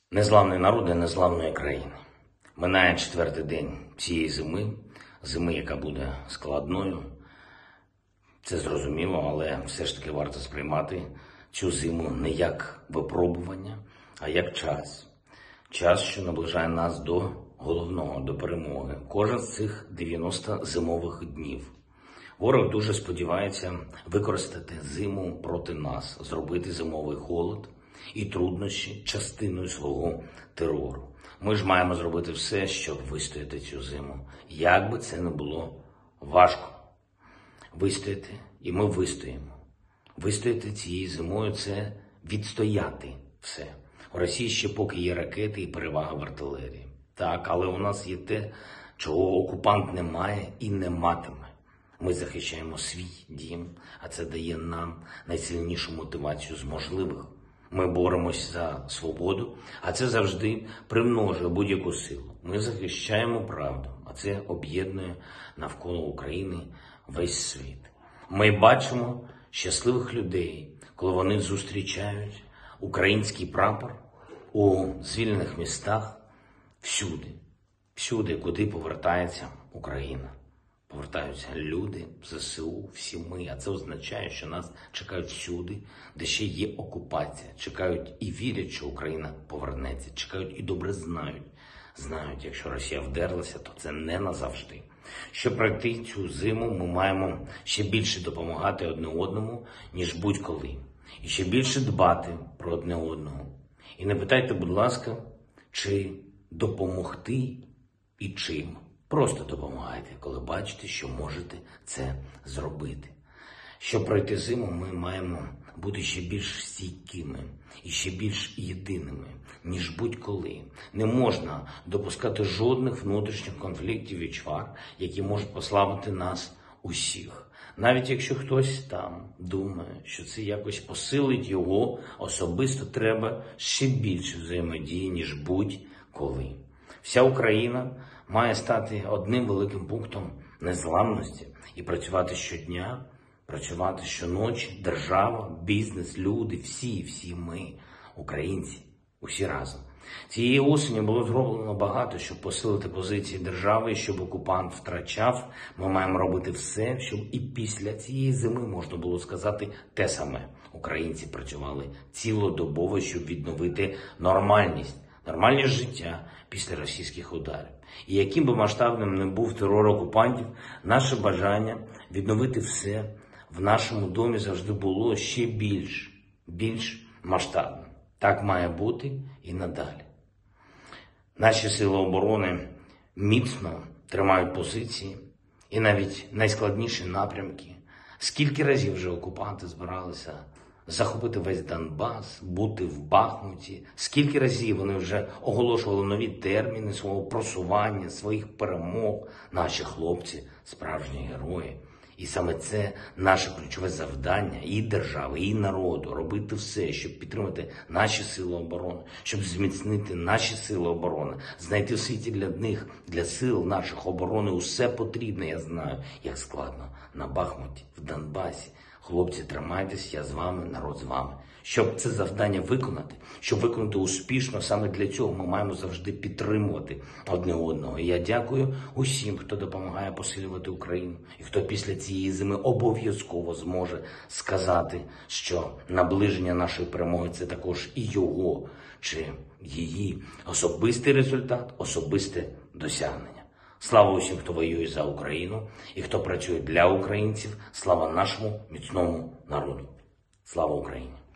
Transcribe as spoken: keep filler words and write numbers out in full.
Незламний народ і незламної країни. Минає четвертий день цієї зими, зими, яка буде складною. Це зрозуміло, але все ж таки варто сприймати цю зиму не як випробування, а як час. Час, що наближає нас до головного, до перемоги. Кожен з цих дев'яноста зимових днів. Ворог дуже сподівається використати зиму проти нас, зробити зимовий холод і труднощі частиною свого терору. Ми ж маємо зробити все, щоб вистояти цю зиму. Як би це не було важко. Вистояти, і ми вистоїмо. Вистояти цією зимою – це відстояти все. У Росії ще поки є ракети і перевага в артилерії. Так, але у нас є те, чого окупант не має і не матиме. Ми захищаємо свій дім, а це дає нам найсильнішу мотивацію з можливих. Ми боремось за свободу, а це завжди примножує будь-яку силу. Ми захищаємо правду, а це об'єднує навколо України весь світ. Ми бачимо щасливих людей, коли вони зустрічають український прапор у звільнених містах всюди, всюди, куди повертається Україна. Повертаються люди, ЗСУ, всі ми, а це означає, що нас чекають всюди, де ще є окупація. Чекають і вірять, що Україна повернеться. Чекають і добре знають. Знають, якщо Росія вдерлася, то це не назавжди. Щоб пройти цю зиму, ми маємо ще більше допомагати одне одному, ніж будь-коли. І ще більше дбати про одне одного. І не питайте, будь ласка, чи допомогти і чим. Просто допомагайте, коли бачите, що можете це зробити. Щоб пройти зиму, ми маємо бути ще більш стійкими і ще більш єдиними, ніж будь-коли. Не можна допускати жодних внутрішніх конфліктів і чвар, які можуть послабити нас усіх. Навіть якщо хтось там думає, що це якось посилить його, особисто треба ще більше взаємодії, ніж будь-коли. Вся Україна має стати одним великим пунктом незламності і працювати щодня, працювати щоночі, держава, бізнес, люди, всі, всі ми, українці, усі разом. Цієї осені було зроблено багато, щоб посилити позиції держави, щоб окупант втрачав. Ми маємо робити все, щоб і після цієї зими можна було сказати те саме. Українці працювали цілодобово, щоб відновити нормальність. Нормальне життя після російських ударів. І яким би масштабним не був терор окупантів, наше бажання відновити все в нашому домі завжди було ще більш, більш масштабним. Так має бути і надалі. Наші сили оборони міцно тримають позиції і навіть найскладніші напрямки. Скільки разів вже окупанти збиралися захопити весь Донбас, бути в Бахмуті. Скільки разів вони вже оголошували нові терміни свого просування, своїх перемог. Наші хлопці – справжні герої. І саме це наше ключове завдання і держави, і народу – робити все, щоб підтримати наші сили оборони, щоб зміцнити наші сили оборони, знайти в світі для них, для сил наших оборони усе потрібне, я знаю, як складно на Бахмуті, в Донбасі. Хлопці, тримайтесь, я з вами, народ з вами. Щоб це завдання виконати, щоб виконати успішно, саме для цього ми маємо завжди підтримувати одне одного. І я дякую усім, хто допомагає посилювати Україну. І хто після цієї зими обов'язково зможе сказати, що наближення нашої перемоги – це також і його, чи її особистий результат, особисте досягнення. Слава усім, хто воює за Україну і хто працює для українців. Слава нашому міцному народу. Слава Україні!